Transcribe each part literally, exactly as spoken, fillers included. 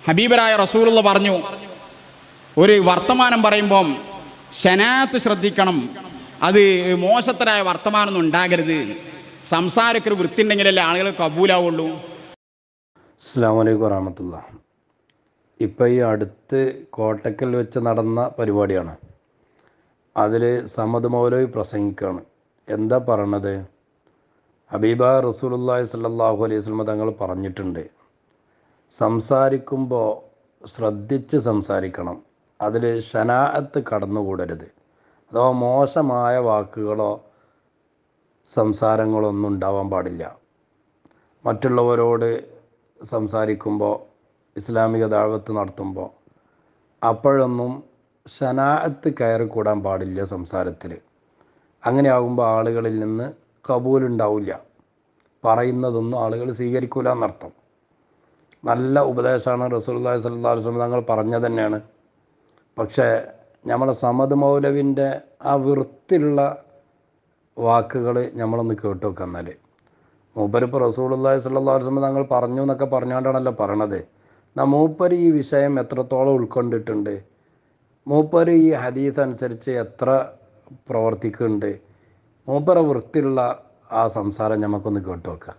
ഹബീബരായ റസൂലുള്ള പറഞ്ഞു, ഒരു വർത്തമാനം പറയുമ്പം ശനാത്ത് ശ്രദ്ധിക്കണം, അത് മോശത്തരായ വർത്തമാനമൊന്നും ഉണ്ടാകരുത്. സംസാരക്കൊരു വൃത്തി ഉണ്ടെങ്കിലല്ലേ ആളുകൾ കബൂലാവുള്ളൂ. അസ്സലാമു അലൈക്കും വറഹ്മത്തുള്ളാഹി. ഇപ്പം ഈ അടുത്ത് കോട്ടക്കൽ വെച്ച് നടന്ന പരിപാടിയാണ്. അതിൽ സമദ് മൗലവി പ്രസംഗിക്കുകയാണ്. എന്താ പറയണത്? ഹബീബ റസൂലുള്ളാഹി സ്വല്ലല്ലാഹു അലൈഹി വസല്ലം തങ്ങൾ പറഞ്ഞിട്ടുണ്ട്, സംസാരിക്കുമ്പോൾ ശ്രദ്ധിച്ച് സംസാരിക്കണം, അതിൽ ഷനാഅത്ത് കടന്നുകൂടരുത്. അഥവാ മോശമായ വാക്കുകളോ സംസാരങ്ങളോ ഒന്നും ഉണ്ടാവാൻ പാടില്ല. മറ്റുള്ളവരോട് സംസാരിക്കുമ്പോൾ, ഇസ്ലാമിക ദഅവത്ത് നടത്തുമ്പോൾ അപ്പോഴൊന്നും ഷനാഅത്ത് കയറിക്കൂടാൻ പാടില്ല സംസാരത്തിൽ. അങ്ങനെ ആകുമ്പോൾ ആളുകളിൽ നിന്ന് കബൂലുണ്ടാവില്ല, പറയുന്നതൊന്നും ആളുകൾ സ്വീകരിക്കൂല എന്നർത്ഥം. നല്ല ഉപദേശമാണ് റസൂലുള്ളാഹി സ്വല്ലല്ലാഹു അലൈഹി വസല്ലം തങ്ങൾ പറഞ്ഞത് തന്നെയാണ്. പക്ഷേ നമ്മളെ സമദ് മൗലവിൻ്റെ ആ വൃത്തിയുള്ള വാക്കുകൾ നമ്മളൊന്ന് കേട്ടു വെക്കുക. എന്നാൽ മൂപ്പരിപ്പോൾ റസൂലുള്ളാഹി സ്വല്ലല്ലാഹു അലൈഹി വസല്ലം തങ്ങൾ പറഞ്ഞു എന്നൊക്കെ പറഞ്ഞുകൊണ്ടാണല്ലോ പറയണത്. എന്നാൽ മൂപ്പര് ഈ വിഷയം എത്രത്തോളം ഉൾക്കൊണ്ടിട്ടുണ്ട്, മൂപ്പര് ഈ ഹദീസ് അനുസരിച്ച് എത്ര പ്രവർത്തിക്കുന്നുണ്ട്, മൂപ്പര വൃത്തിയുള്ള ആ സംസാരം നമുക്കൊന്ന് കേട്ടു വെക്കാം.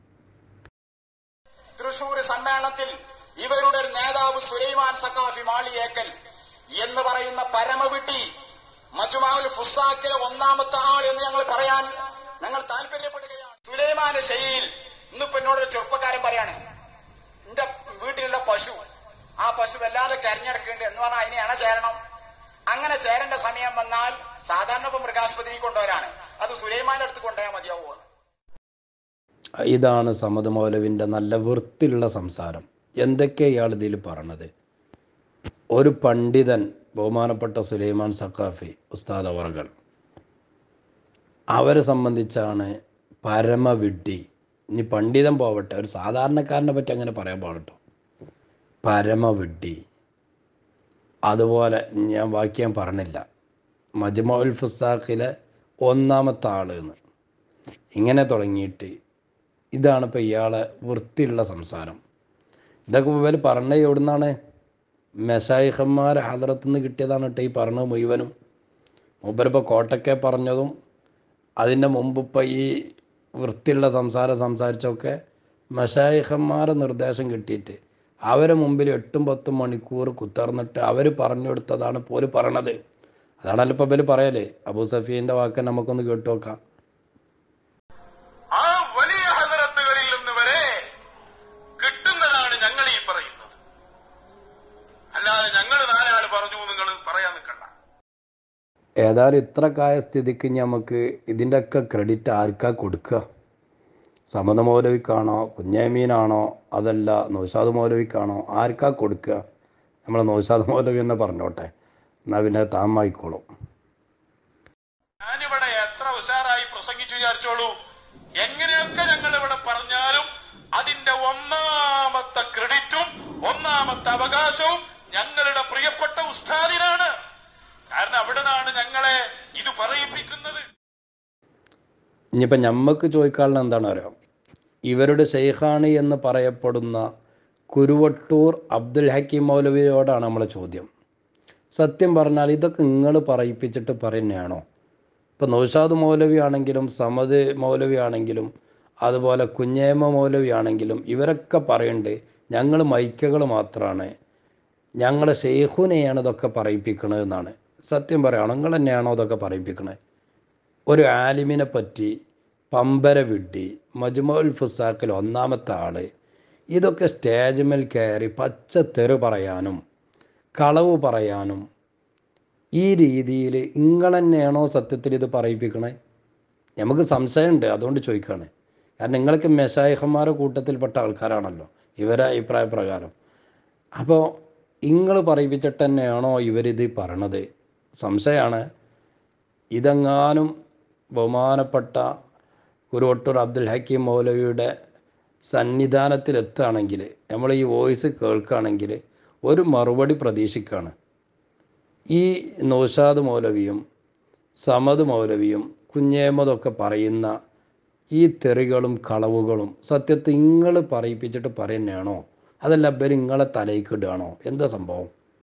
തൃശൂർ സമ്മേളനത്തിൽ ഇവരുടെ ഒരു നേതാവ് സുലൈമാൻ സഖാഫി മാളിയേക്കൽ എന്ന് പറയുന്ന പരമവിട്ടി മജ്മുഉൽ ഫുസാക്കിലെ ഒന്നാമത്തെ ആൾ എന്ന് ഞങ്ങൾ പറയാൻ ഞങ്ങൾ താല്പര്യപ്പെടുകയാണ്. സുലൈമാന്റെ ശൈലിയിൽ ഇന്നിപ്പോ എന്നോടൊരു ചെറുപ്പക്കാരൻ പറയാണ്, എന്റെ വീട്ടിലുള്ള പശു, ആ പശു വല്ലാതെ കരഞ്ഞെടുക്കുന്നുണ്ട് എന്ന് പറഞ്ഞാൽ അതിനെ അണ ചേരണം. അങ്ങനെ ചേരേണ്ട സമയം വന്നാൽ സാധാരണ ഇപ്പൊ മൃഗാശുപത്രി കൊണ്ടുവരാണ്, അത് സുലൈമാന്റെ അടുത്ത് കൊണ്ടുപോയാൽ മതിയാവുമോ? ഇതാണ് സമദ് മൗലവിൻ്റെ നല്ല വൃത്തിയുള്ള സംസാരം. എന്തൊക്കെ ഇയാൾ ഇതിൽ പറഞ്ഞത്? ഒരു പണ്ഡിതൻ, ബഹുമാനപ്പെട്ട സുലൈമാൻ സഖാഫി ഉസ്താദ് അവർകൾ, അവരെ സംബന്ധിച്ചാണ് പരമവിഡ്ഢി. ഇനി പണ്ഡിതൻ പോവട്ടെ, ഒരു സാധാരണക്കാരനെ പറ്റി അങ്ങനെ പറയാൻ പാടട്ടോ, പരമവിഡ്ഢി. അതുപോലെ ഞാൻ വാക്യം പറഞ്ഞില്ല, മജ്മുഉൽ ഫുസാഖിലെ ഒന്നാമത്തെ ആൾ എന്ന് ഇങ്ങനെ തുടങ്ങിയിട്ട് ഇതാണ് ഇപ്പോൾ ഇയാളെ വൃത്തിയുള്ള സംസാരം. ഇതൊക്കെ ഇവർ പറഞ്ഞത് എവിടുന്നാണ്? മെശായിഖന്മാർ ഹദറത്ത് നിന്ന് കിട്ടിയതാണ് കേട്ടോ ഈ പറഞ്ഞത് മുഴുവനും. മൂപ്പരിപ്പോൾ കോട്ടക്കെ പറഞ്ഞതും അതിൻ്റെ മുമ്പ് ഇപ്പോൾ ഈ വൃത്തിയുള്ള സംസാരം സംസാരിച്ചൊക്കെ മെശായിഖന്മാരെ നിർദ്ദേശം കിട്ടിയിട്ട് അവരെ മുമ്പിൽ എട്ടും പത്തും മണിക്കൂർ കുത്തർന്നിട്ട് അവർ പറഞ്ഞു കൊടുത്തതാണ് ഇപ്പോൾ പറയണത്. അതാണല്ലോ ഇപ്പോൾ ഇവർ പറയലേ. അബൂ സഫീൻ്റെ വാക്ക് നമുക്കൊന്ന് കേട്ടു നോക്കാം. ആ വലിയ ഹദറത്തുകളിൽ നിന്ന് വരെ കിട്ടുന്നതാണ് ഞങ്ങൾ ഈ പറയുന്നത്, അല്ലാതെ ഞങ്ങൾ നാലാൾ പറഞ്ഞു നിങ്ങൾ പറയാൻ നിൽക്കണ്ട. ഏതായാലും ഇത്രക്കായ സ്ഥിതിക്ക് നമുക്ക് ഇതിൻ്റെയൊക്കെ ക്രെഡിറ്റ് ആർക്കാ കൊടുക്കുക? സമദ് മൗലവിക്കാണോ, കുഞ്ഞയമീനാണോ, അതല്ല നൗഷാദ് മൗലവിക്കാണോ? ആർക്കാ കൊടുക്കുക? നമ്മൾ നൗഷാദ് മൗലവി തന്നെ പറഞ്ഞോട്ടെ, എന്നാൽ പിന്നെ താമായിക്കോളും. ഞാനിവിടെ എത്ര ഉഷാറായി പ്രസംഗിച്ചു വിചാരിച്ചോളൂ, എങ്ങനെയൊക്കെ ഞങ്ങൾ ഇവിടെ പറഞ്ഞാലും അതിന്റെ ഒന്നാമത്തെ ക്രെഡിറ്റും ഒന്നാമത്തെ അവകാശവും ഞങ്ങളുടെ പ്രിയപ്പെട്ട ഉസ്താദിനാണ്. കാരണം അവിടെ നിന്നാണ് ഞങ്ങളെ ഇത് പറയിപ്പിക്കുന്നത്. ഇനിയിപ്പോൾ ഞമ്മക്ക് ചോദിക്കാനുള്ള എന്താണ് അറിയാം, ഇവരുടെ ഷെയ്ഖാണ് എന്ന് പറയപ്പെടുന്ന കുരുവട്ടൂർ അബ്ദുൽ ഹക്കീം മൗലവിയോടാണ് നമ്മളെ ചോദ്യം. സത്യം പറഞ്ഞാൽ ഇതൊക്കെ നിങ്ങൾ പറയിപ്പിച്ചിട്ട് പറയുന്നതാണോ? ഇപ്പോൾ നൗഷാദ് മൗലവി ആണെങ്കിലും സമദ് മൗലവി ആണെങ്കിലും അതുപോലെ കുഞ്ഞേമ മൗലവി ആണെങ്കിലും ഇവരൊക്കെ പറയുന്നുണ്ട് ഞങ്ങൾ മൈക്കകൾ മാത്രമാണ്, ഞങ്ങളെ ഷെയ്ഖുനെയാണ് ഇതൊക്കെ പറയിപ്പിക്കണത് എന്നാണ്. സത്യം പറയുകയാണോ? നിങ്ങൾ തന്നെയാണോ ഇതൊക്കെ പറയിപ്പിക്കണത്? ഒരു ആലിമിനെ പറ്റി പമ്പര വിഡ്ഢി, മജ്മുഉൽ ഫുസാഖിൽ ഒന്നാമത്തെ ആൾ, ഇതൊക്കെ സ്റ്റേജിന്മേൽ കയറി പച്ച തെറി പറയാനും കളവ് പറയാനും ഈ രീതിയിൽ നിങ്ങൾ തന്നെയാണോ സത്യത്തിൽ ഇത് പറയിപ്പിക്കണേ? നമുക്ക് സംശയമുണ്ട്, അതുകൊണ്ട് ചോദിക്കുകയാണ്. കാരണം നിങ്ങൾക്ക് മെശായിഖന്മാരുടെ കൂട്ടത്തിൽപ്പെട്ട ആൾക്കാരാണല്ലോ ഇവരെ അഭിപ്രായ പ്രകാരം. അപ്പോൾ നിങ്ങൾ പറയിപ്പിച്ചിട്ട് തന്നെയാണോ ഇവരിത് പറയണത്? സംശയമാണ്. ഇതെങ്ങാനും ബഹുമാനപ്പെട്ട കുരുവട്ടൂർ അബ്ദുൽ ഹക്കീം മൗലവിയുടെ സന്നിധാനത്തിലെത്തുകയാണെങ്കിൽ, നമ്മൾ ഈ വോയിസ് കേൾക്കുകയാണെങ്കിൽ ഒരു മറുപടി പ്രതീക്ഷിക്കുകയാണ്. ഈ നൗഷാദ് മൗലവിയും സമദ് മൗലവിയും കുഞ്ഞേമതൊക്കെ പറയുന്ന ഈ തെറികളും കളവുകളും സത്യത്തിൽ നിങ്ങൾ പറയിപ്പിച്ചിട്ട് പറയുന്നതാണോ അതല്ല ഇവർ നിങ്ങളെ തലയ്ക്ക് ഇടുകയാണോ? എന്താ സംഭവം?